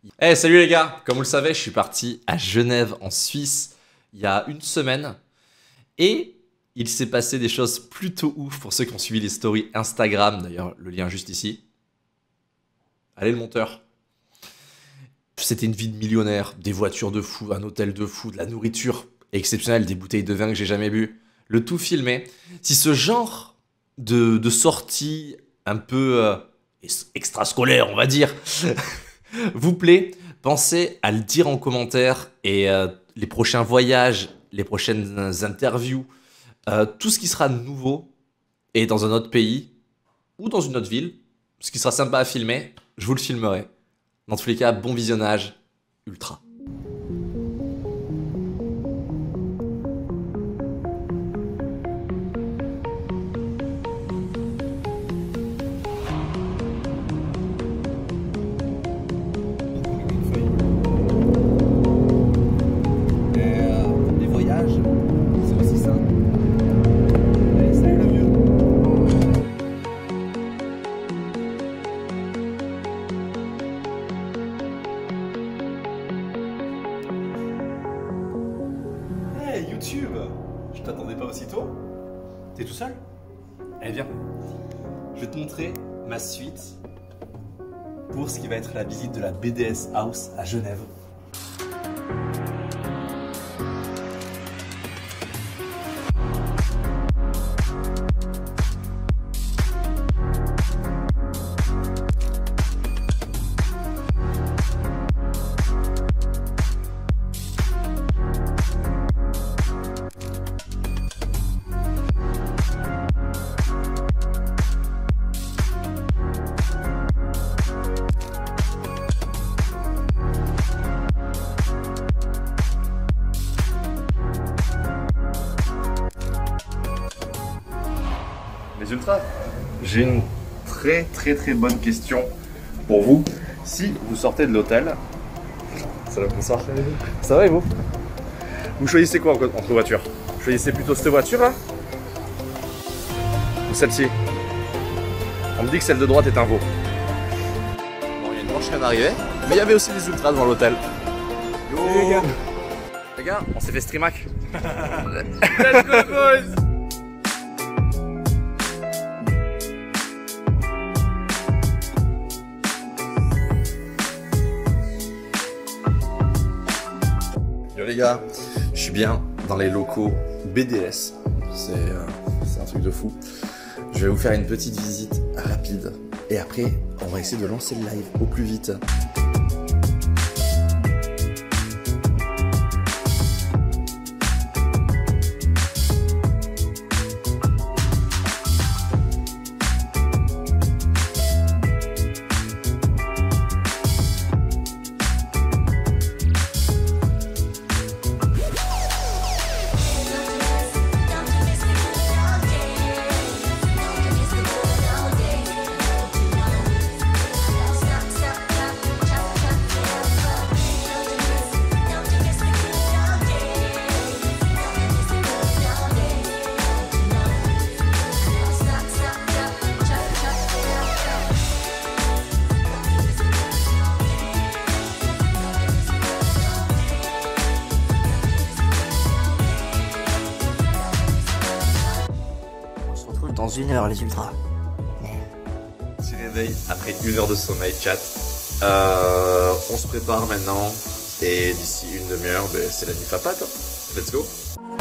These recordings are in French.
Hey, salut les gars! Comme vous le savez, je suis parti à Genève, en Suisse, il y a une semaine. Et il s'est passé des choses plutôt ouf pour ceux qui ont suivi les stories Instagram. D'ailleurs, le lien juste ici. Allez, le monteur. C'était une vie de millionnaire, des voitures de fou, un hôtel de fou, de la nourriture exceptionnelle, des bouteilles de vin que j'ai jamais bu. Le tout filmé. Si ce genre de sortie un peu extrascolaire, on va dire, vous plaît, pensez à le dire en commentaire et les prochains voyages, les prochaines interviews, tout ce qui sera nouveau et dans un autre pays ou dans une autre ville, ce qui sera sympa à filmer, je vous le filmerai. Dans tous les cas, bon visionnage, ultra. Les voyages, c'est aussi ça. Allez, salut le vieux. Hey YouTube, je t'attendais pas aussitôt. T'es tout seul? Eh bien, je vais te montrer ma suite pour ce qui va être la visite de la BDS House à Genève. Les ultras, j'ai une très bonne question pour vous. Si vous sortez de l'hôtel, salut, bonsoir. Ça va et vous? Vous choisissez quoi entre voitures? Vous choisissez plutôt cette voiture là ou celle-ci? On me dit que celle de droite est un veau. Bon, il y a une manche qui vient d'arriver, mais il y avait aussi des ultras devant l'hôtel. Yo les gars. Les gars, on s'est fait streamac. Let's go boys. Yo les gars, je suis bien dans les locaux BDS, c'est un truc de fou. Je vais vous faire une petite visite rapide et après on va essayer de lancer le live au plus vite. Dans 1 heure les ultras. Petit réveil après 1 heure de sommeil, chat. On se prépare maintenant et d'ici une demi-heure, c'est la nuit papate. Let's go.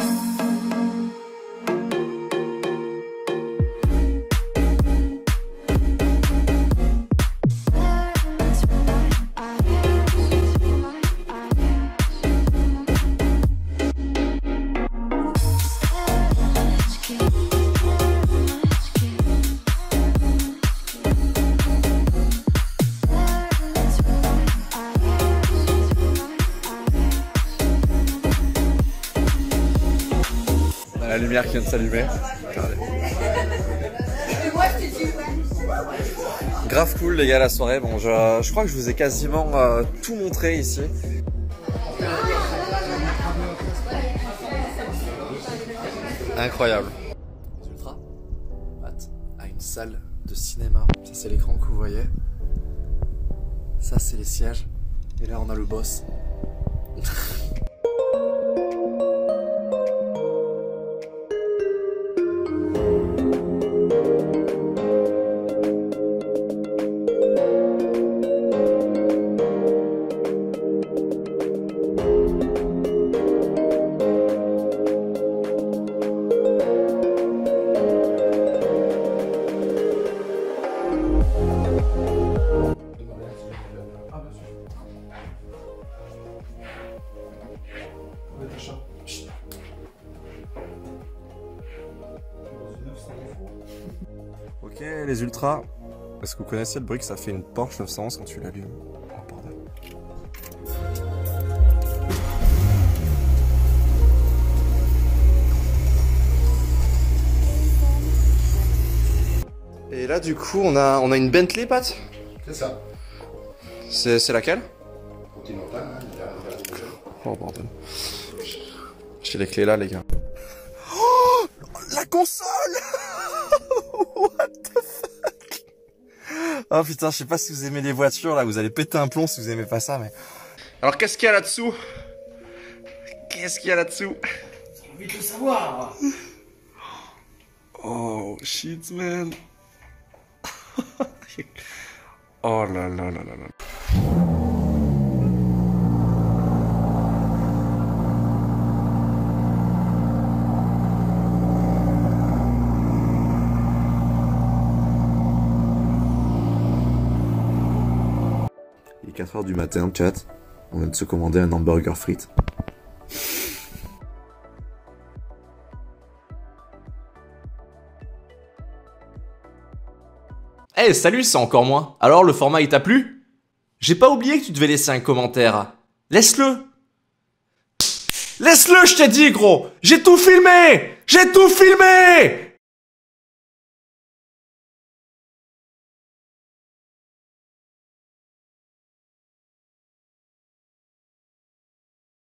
La lumière qui vient de s'allumer. Grave cool les gars la soirée. Bon, je crois que je vous ai quasiment tout montré ici. Incroyable. Les ultras à une salle de cinéma. Ça c'est l'écran que vous voyez. Ça c'est les sièges. Et là, on a le boss. Ok les ultras, est-ce que vous connaissez le bruit que ça fait une Porsche 911 quand tu l'allumes? Oh bordel. Et là du coup on a une Bentley, Pat? C'est ça. C'est laquelle? Continental, hein, Oh bordel. J'ai les clés là les gars. Oh, la console. What the fuck? Oh putain, je sais pas si vous aimez les voitures là, vous allez péter un plomb si vous aimez pas ça mais... Alors qu'est-ce qu'il y a là-dessous? Qu'est-ce qu'il y a là-dessous? J'ai envie de le savoir. Oh shit man. Oh là là là là là. Il est 4h du matin, chat. On vient de se commander un hamburger frites. Eh, salut, c'est encore moi. Alors, le format, il t'a plu? J'ai pas oublié que tu devais laisser un commentaire. Laisse-le. Laisse-le, je t'ai dit, gros. J'ai tout filmé. J'ai tout filmé.